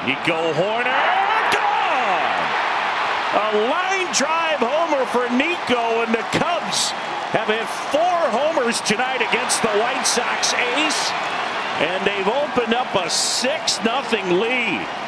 Nico, Hoerner, gone! A line drive homer for Nico, and the Cubs have hit 4 homers tonight against the White Sox ace, and they've opened up a 6-0 lead.